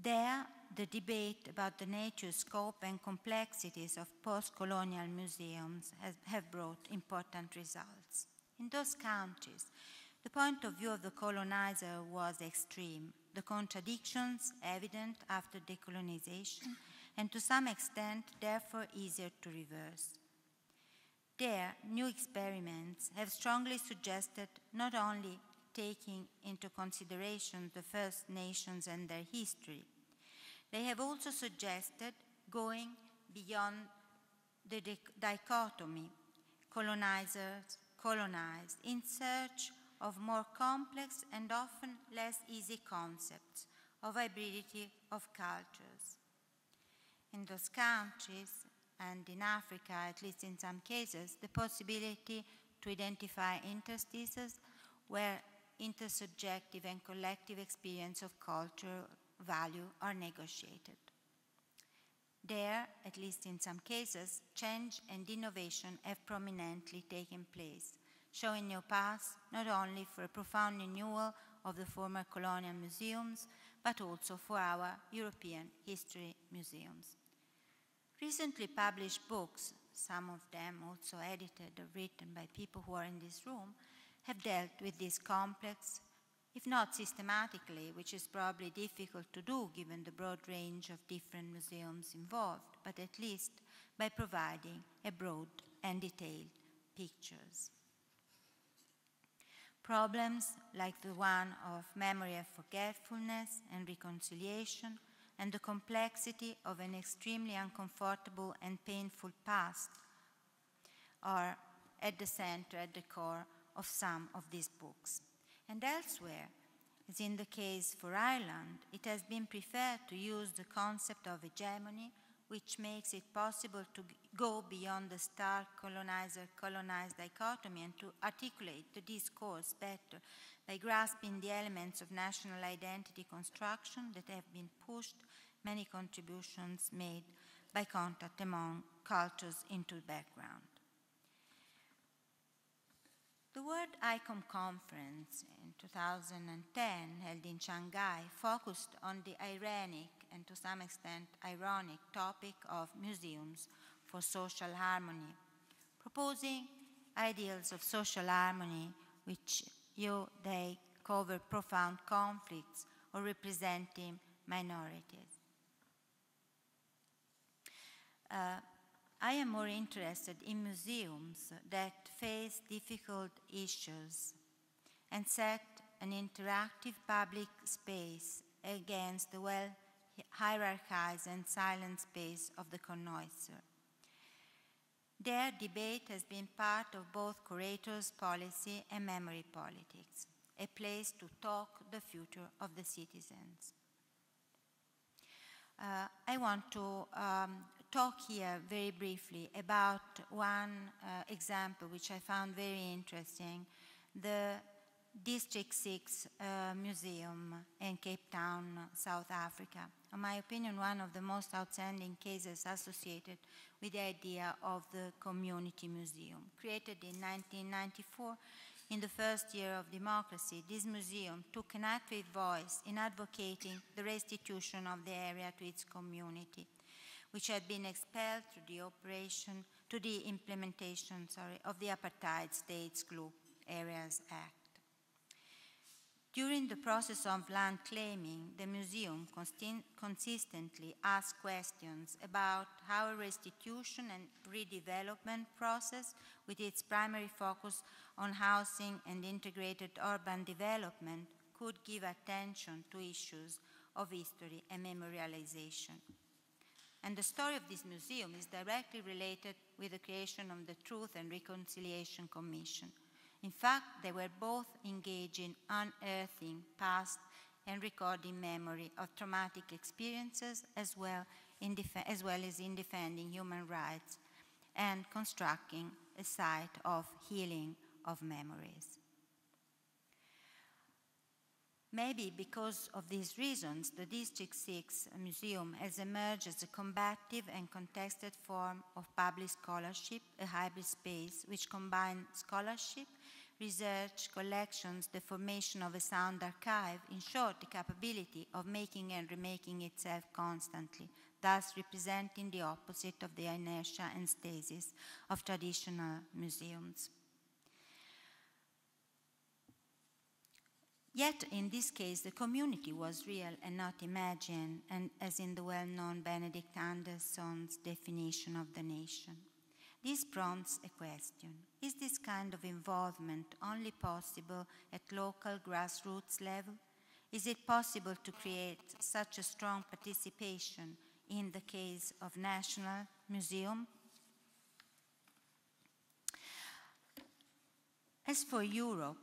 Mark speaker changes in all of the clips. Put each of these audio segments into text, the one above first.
Speaker 1: There, the debate about the nature, scope, and complexities of post-colonial museums have brought important results. In those countries, the point of view of the colonizer was extreme, the contradictions evident after decolonization, and to some extent, therefore, easier to reverse. There, new experiments have strongly suggested not only taking into consideration the First Nations and their history, they have also suggested going beyond the dichotomy, colonizers, colonized, in search of more complex and often less easy concepts of hybridity of cultures. In those countries, and in Africa, at least in some cases, the possibility to identify interstices where intersubjective and collective experience of cultural value are negotiated. There, at least in some cases, change and innovation have prominently taken place, showing new paths not only for a profound renewal of the former colonial museums, but also for our European history museums. Recently published books, some of them also edited or written by people who are in this room, have dealt with this complex, if not systematically, which is probably difficult to do given the broad range of different museums involved, but at least by providing a broad and detailed pictures. Problems like the one of memory and forgetfulness and reconciliation, and the complexity of an extremely uncomfortable and painful past are at the center, at the core of some of these books. And elsewhere, as in the case for Ireland, it has been preferred to use the concept of hegemony, which makes it possible to go beyond the stark colonizer-colonized dichotomy and to articulate the discourse better by grasping the elements of national identity construction that have been pushed, many contributions made by contact among cultures into the background. The World ICOM Conference in 2010, held in Shanghai, focused on the ironic and to some extent ironic topic of museums for social harmony, proposing ideals of social harmony which they cover profound conflicts or representing minorities. I am more interested in museums that face difficult issues and set an interactive public space against the well-hierarchized and silent space of the connoisseur. Their debate has been part of both curators' policy and memory politics, a place to talk the future of the citizens. I want to talk here very briefly about one example which I found very interesting, the District 6 Museum in Cape Town, South Africa. In my opinion, one of the most outstanding cases associated with the idea of the community museum. Created in 1994, in the first year of democracy, this museum took an active voice in advocating the restitution of the area to its community, which had been expelled through the implementation of the Apartheid States Group Areas Act. During the process of land claiming, the museum consistently asked questions about how a restitution and redevelopment process, with its primary focus on housing and integrated urban development, could give attention to issues of history and memorialization. And the story of this museum is directly related with the creation of the Truth and Reconciliation Commission. In fact, they were both engaged in unearthing past and recording memory of traumatic experiences, as well as in defending human rights and constructing a site of healing of memories. Maybe because of these reasons, the District 6 Museum has emerged as a combative and contested form of public scholarship, a hybrid space which combines scholarship research, collections, the formation of a sound archive, in short, the capability of making and remaking itself constantly, thus representing the opposite of the inertia and stasis of traditional museums. Yet, in this case, the community was real and not imagined, and as in the well-known Benedict Anderson's definition of the nation. This prompts a question. Is this kind of involvement only possible at local grassroots level? Is it possible to create such a strong participation in the case of National Museum? As for Europe,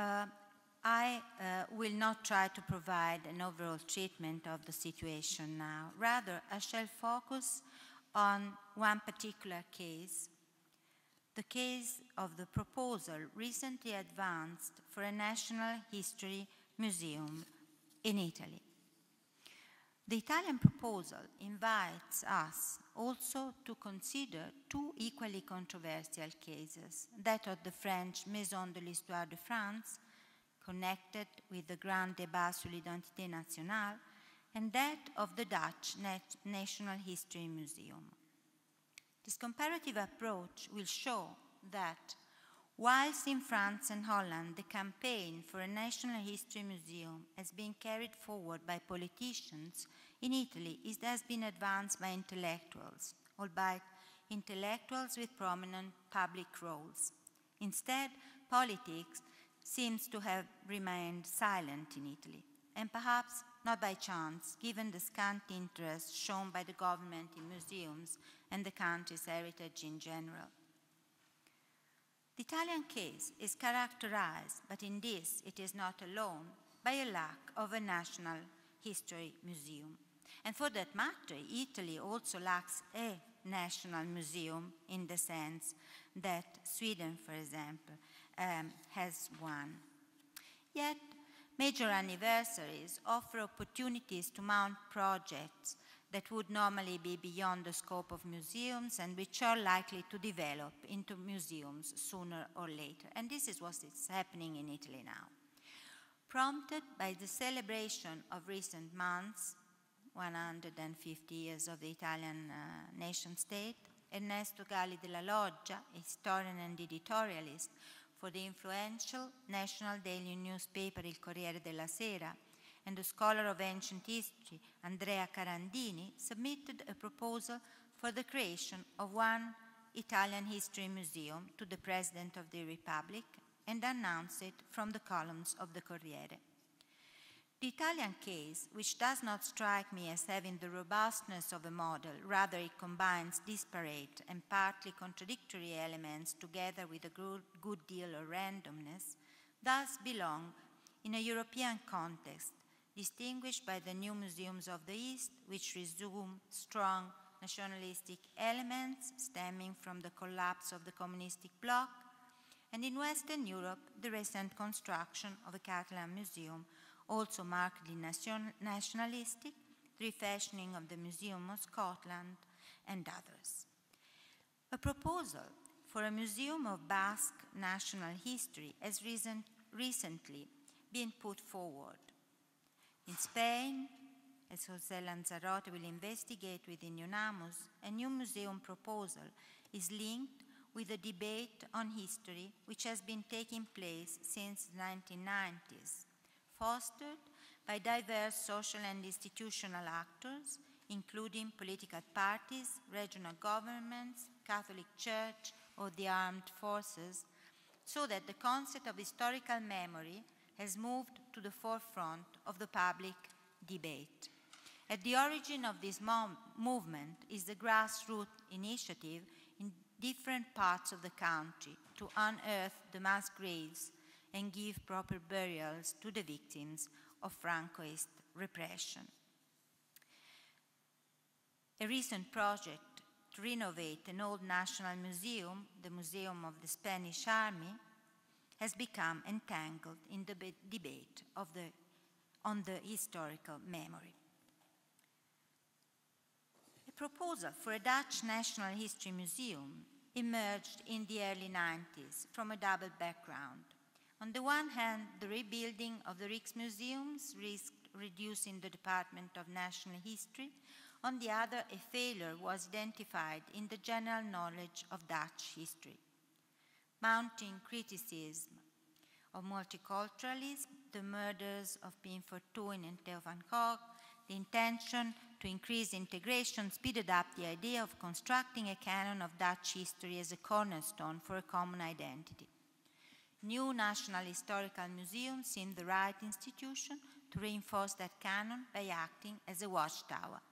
Speaker 1: I will not try to provide an overall treatment of the situation now. Rather, I shall focus on one particular case, the case of the proposal recently advanced for a National History Museum in Italy. The Italian proposal invites us also to consider two equally controversial cases, that of the French Maison de l'Histoire de France, connected with the Grand Débat sur l'Identité Nationale, and that of the Dutch National History Museum. This comparative approach will show that whilst in France and Holland the campaign for a National History Museum has been carried forward by politicians, in Italy it has been advanced by intellectuals, albeit intellectuals with prominent public roles. Instead, politics seems to have remained silent in Italy, and perhaps not by chance, given the scant interest shown by the government in museums and the country's heritage in general. The Italian case is characterized, but in this it is not alone, by a lack of a national history museum. And for that matter, Italy also lacks a national museum in the sense that Sweden, for example, has one. Yet, major anniversaries offer opportunities to mount projects that would normally be beyond the scope of museums and which are likely to develop into museums sooner or later. And this is what is happening in Italy now. Prompted by the celebration of recent months, 150 years of the Italian nation state, Ernesto Galli della Loggia, a historian and editorialist for the influential national daily newspaper Il Corriere della Sera, and the scholar of ancient history, Andrea Carandini, submitted a proposal for the creation of one Italian history museum to the President of the Republic and announced it from the columns of the Corriere. The Italian case, which does not strike me as having the robustness of a model, rather it combines disparate and partly contradictory elements together with a good deal of randomness, does belong in a European context, distinguished by the new museums of the East, which resume strong nationalistic elements stemming from the collapse of the communistic bloc, and in Western Europe, the recent construction of a Catalan museum, also markedly nationalistic, the refashioning of the Museum of Scotland, and others. A proposal for a museum of Basque national history has recently been put forward. In Spain, as José Lanzarote will investigate within UNAMUS, a new museum proposal is linked with a debate on history which has been taking place since the 1990s, fostered by diverse social and institutional actors, including political parties, regional governments, Catholic Church, or the armed forces, so that the concept of historical memory has moved to the forefront of the public debate. At the origin of this movement is the grassroots initiative in different parts of the country to unearth the mass graves and give proper burials to the victims of Francoist repression. A recent project to renovate an old national museum, the Museum of the Spanish Army, has become entangled in the debate on the historical memory. A proposal for a Dutch National History Museum emerged in the early 90s from a double background. On the one hand, the rebuilding of the Rijksmuseums risked reducing the Department of National History. On the other, a failure was identified in the general knowledge of Dutch history. Mounting criticism of multiculturalism, the murders of Pim Fortuyn and Theo van Gogh, the intention to increase integration speeded up the idea of constructing a canon of Dutch history as a cornerstone for a common identity. New National Historical Museum seemed the right institution to reinforce that canon by acting as a watchtower.